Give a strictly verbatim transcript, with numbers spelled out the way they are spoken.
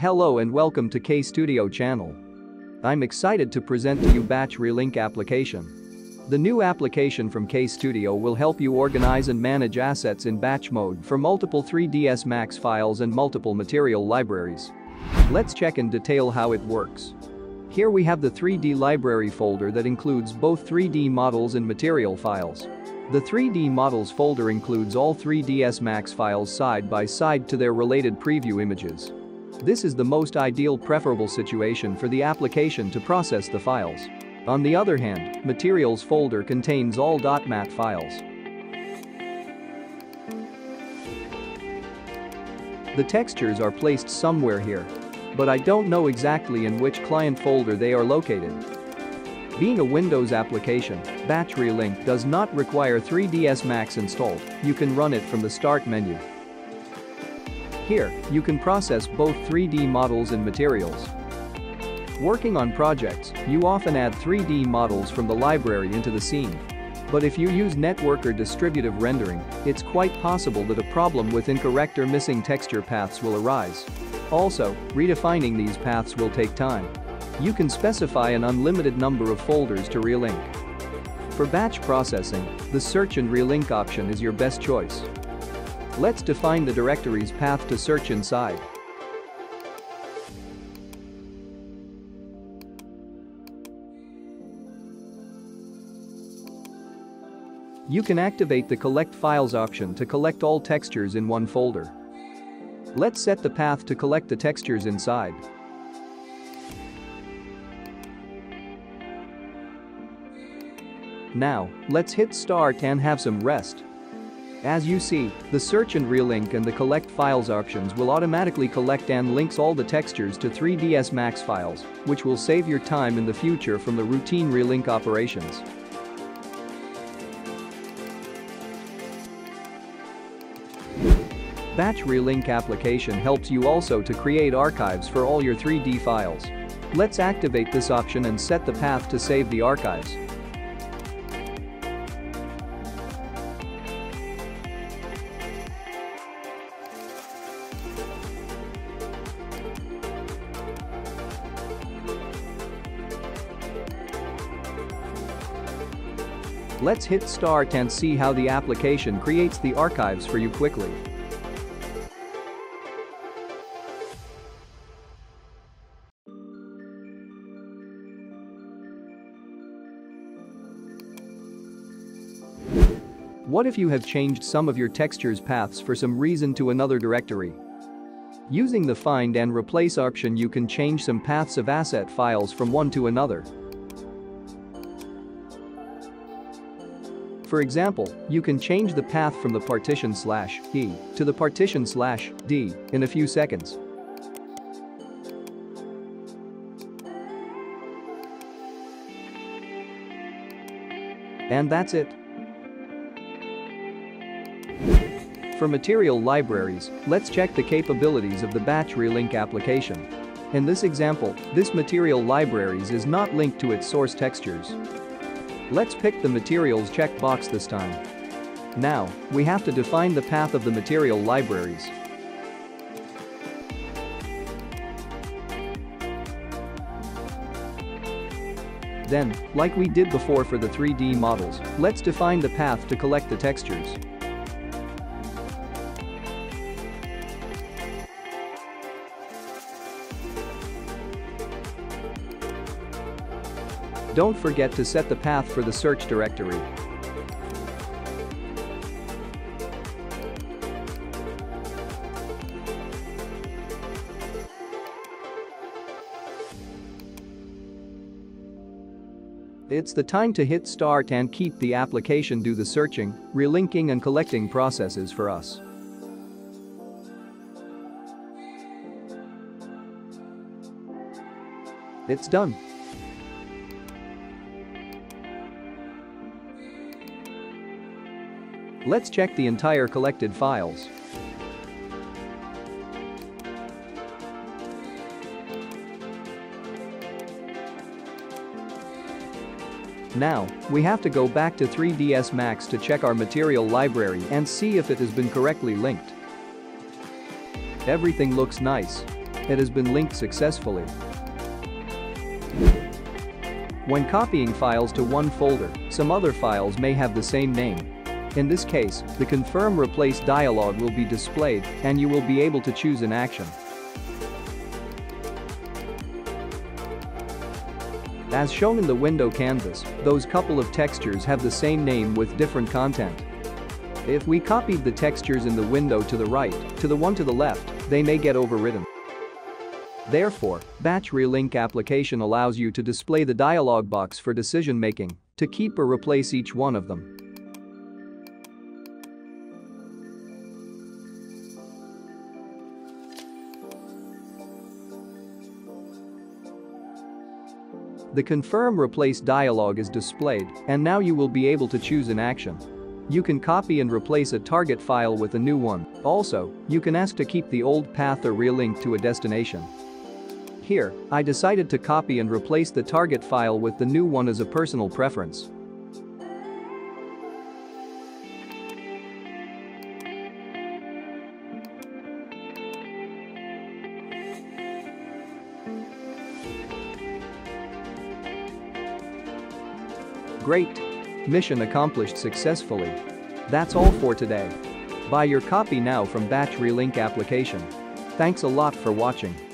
Hello and welcome to Kstudio channel. I'm excited to present to you Batch Relink application. The new application from Kstudio will help you organize and manage assets in batch mode for multiple three D S Max files and multiple material libraries. Let's check in detail how it works. Here we have the three D library folder that includes both three D models and material files. The three D models folder includes all three D S Max files side by side to their related preview images. This is the most ideal preferable situation for the application to process the files. On the other hand, materials folder contains all .mat files. The textures are placed somewhere here, but I don't know exactly in which client folder they are located. Being a Windows application, Batch Relink does not require three D S Max installed. You can run it from the Start menu. Here, you can process both three D models and materials. Working on projects, you often add three D models from the library into the scene. But if you use network or distributive rendering, it's quite possible that a problem with incorrect or missing texture paths will arise. Also, redefining these paths will take time. You can specify an unlimited number of folders to relink. For batch processing, the search and relink option is your best choice. Let's define the directory's path to search inside. You can activate the Collect Files option to collect all textures in one folder. Let's set the path to collect the textures inside. Now, let's hit Start and have some rest. As you see, the Search and Relink and the Collect Files options will automatically collect and links all the textures to three D S Max files, which will save your time in the future from the routine relink operations. Batch Relink application helps you also to create archives for all your three D files. Let's activate this option and set the path to save the archives. Let's hit Start and see how the application creates the archives for you quickly. What if you have changed some of your textures paths for some reason to another directory? Using the Find and Replace option, you can change some paths of asset files from one to another. For example, you can change the path from the partition slash E to the partition slash D in a few seconds. And that's it. For material libraries, let's check the capabilities of the Batch Relink application. In this example, this material libraries is not linked to its source textures. Let's pick the materials checkbox this time. Now, we have to define the path of the material libraries. Then, like we did before for the three D models, let's define the path to collect the textures. Don't forget to set the path for the search directory. It's the time to hit Start and keep the application do the searching, relinking and collecting processes for us. It's done. Let's check the entire collected files. Now, we have to go back to three D S Max to check our material library and see if it has been correctly linked. Everything looks nice. It has been linked successfully. When copying files to one folder, some other files may have the same name. In this case, the Confirm Replace dialog will be displayed, and you will be able to choose an action. As shown in the window canvas, those couple of textures have the same name with different content. If we copied the textures in the window to the right, to the one to the left, they may get overridden. Therefore, Batch Relink application allows you to display the dialog box for decision making, to keep or replace each one of them. The Confirm Replace dialog is displayed, and now you will be able to choose an action. You can copy and replace a target file with a new one. Also, you can ask to keep the old path or relink to a destination. Here, I decided to copy and replace the target file with the new one as a personal preference. Great! Mission accomplished successfully. That's all for today. Buy your copy now from Batch Relink application. Thanks a lot for watching.